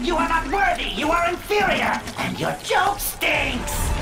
You are not worthy! You are inferior! And your joke stinks!